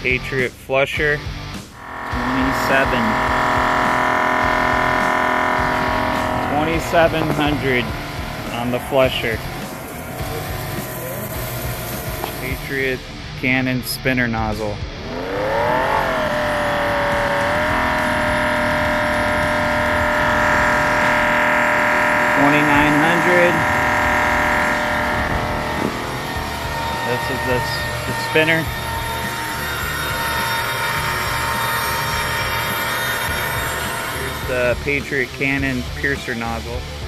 Patriot flusher. 2700 on the flusher. Patriot Cannon spinner nozzle. 2900. This is the spinner. Here's the Patriot Cannon piercer nozzle.